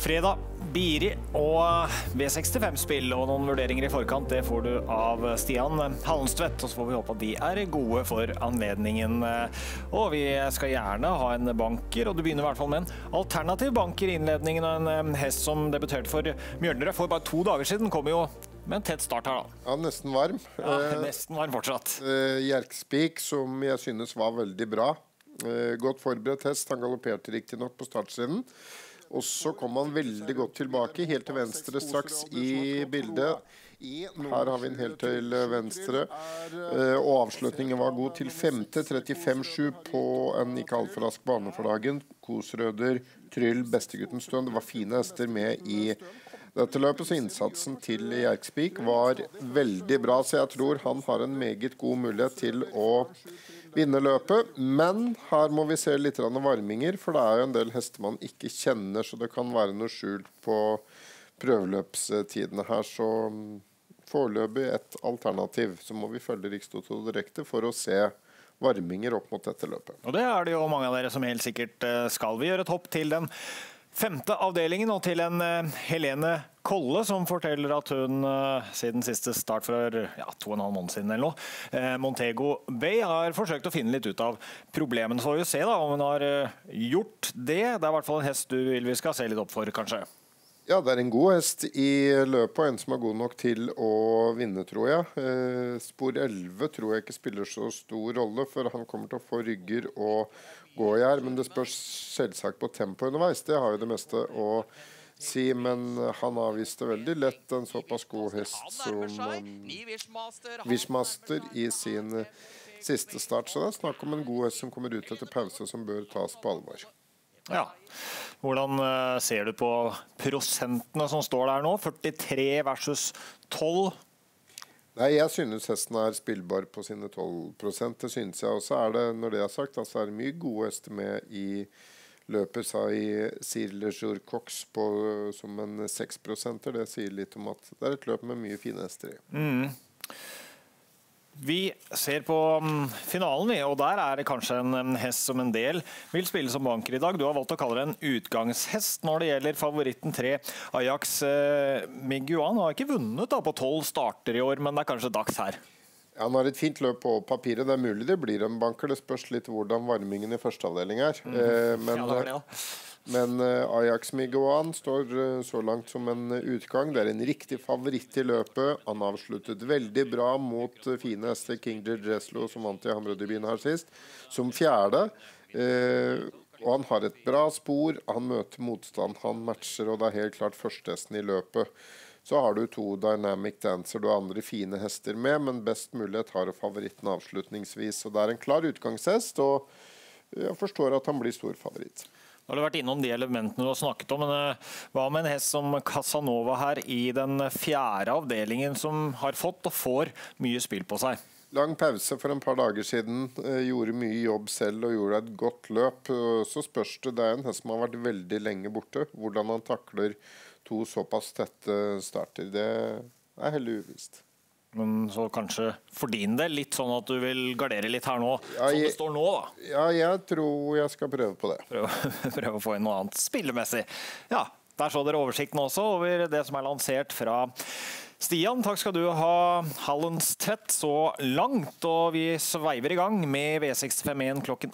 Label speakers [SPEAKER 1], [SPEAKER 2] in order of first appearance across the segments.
[SPEAKER 1] Fredag, Biri og V65-spill og noen vurderinger i forkant, det får du av Stian Hallenstvedt, og så får vi håpe at de er gode for anledningen. Og vi skal gjerne ha en banker, og du begynner i hvert fall med en alternativ banker i innledningen av en hest som debuterte for Mjølnerød for bare 2 dager siden, kommer jo med en tett start her da.
[SPEAKER 2] Ja, nesten varm.
[SPEAKER 1] Ja, nesten varm fortsatt.
[SPEAKER 2] Jerkspik, som jeg synes var veldig bra. Godt forberedt hest, han galopperte riktig nok på startsiden. Og så kom han veldig godt tilbake, helt til venstre straks i bildet. Her har vi en helt til venstre, og avslutningen var god til 5. 35-7 på en ikke altfor rask bane for dagen. Kosrøder, Tryll, Bestegutten Stønn, det var fine hester med i dette løpet, så innsatsen til Jerkspik var veldig bra, så jeg tror han har en meget god mulighet til å vinne løpet. Men her må vi se litt varminger, for det er jo en del hester man ikke kjenner, så det kan være noe skjult på prøveløpstidene her, så foreløpig et alternativ. Så må vi følge Rikstoto direkte for å se varminger opp mot dette løpet.
[SPEAKER 1] Og det er det jo mange av dere som helt sikkert skal. Vi gjør et hopp til den 5. avdelingen og til en Helene Kolle som forteller at hun siden siste start for 2,5 måneder siden eller noe, Montego Bay, har forsøkt å finne litt ut av problemene. Så får vi se da om hun har gjort det. Det er i hvert fall en hest du vil vi skal se litt opp for, kanskje.
[SPEAKER 2] Ja, det er en god hest i løpet, og en som er god nok til å vinne, tror jeg. Spor 11 tror jeg ikke spiller så stor rolle, for han kommer til å få rygger og gå i her, men det spørs selvsagt på tempo underveis. Det har jo det meste å si, men han avviste veldig lett en såpass god hest som Wishmaster i sin siste start. Så det er snakk om en god hest som kommer ut etter pause, som bør tas på alvor.
[SPEAKER 1] Ja, hvordan ser du på prosentene som står der nå? 43 versus 12?
[SPEAKER 2] Nei, jeg synes hesten er spillbar på sine 12%. Det synes jeg også. Når det er sagt, så er det mye gode hester med i løpet, sa i Sirle Jour Cox som en 6%. Det sier litt om at det er et løp med mye fine hester i.
[SPEAKER 1] Vi ser på finalen, og der er det kanskje en hest som en del vil spille som banker i dag. Du har valgt å kalle det en utgangshest når det gjelder favoritten 3. Ajax Miguan har ikke vunnet på 12 starter i år, men det er kanskje dags her.
[SPEAKER 2] Ja, han har et fint løp på papiret. Det er mulig det blir en banker. Det spørs litt hvordan varmingen i første avdeling er. Men Ajax Miguan står så langt som en utgang. Det er en riktig favoritt i løpet. Han avsluttet veldig bra mot fine hester Kingdom Dreslo, som vant i Hamre-debuten her sist, som 4. Og han har et bra spor. Han møter motstand, han matcher, og det er helt klart førstehesten i løpet. Så har du 2 Dynamic Dancer og andre fine hester med, men best mulighet har favoritten avslutningsvis. Så det er en klar utgangshest, og jeg forstår at han blir stor favoritt.
[SPEAKER 1] Nå har du vært innom de elementene du har snakket om, men hva med en hest som Casanova her i den 4. avdelingen, som har fått og får mye spill på seg?
[SPEAKER 2] Lang pause for en par dager siden, gjorde mye jobb selv og gjorde et godt løp. Så spørs det er en hest som har vært veldig lenge borte. Hvordan han takler 2 såpass tette starter, det er heller uvisst.
[SPEAKER 1] Men så kanskje for din del litt sånn at du vil gardere litt her nå, som det står nå da?
[SPEAKER 2] Ja, jeg tror jeg skal prøve på det.
[SPEAKER 1] Prøve å få inn noe annet spillemessig. Ja, der så dere oversikten også over det som er lansert fra Stian. Takk skal du ha, Hallenstvedt, så langt, og vi sveiver i gang med V65-1 klokken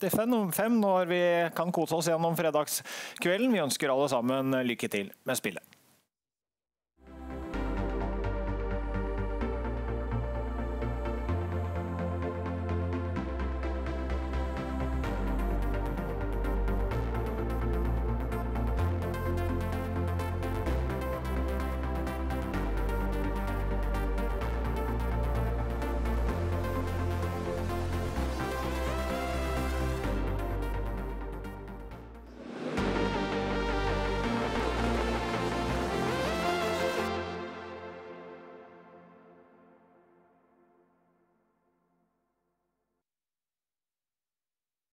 [SPEAKER 1] 18.55, når vi kan kose oss gjennom fredagskvelden. Vi ønsker alle sammen lykke til med spillet.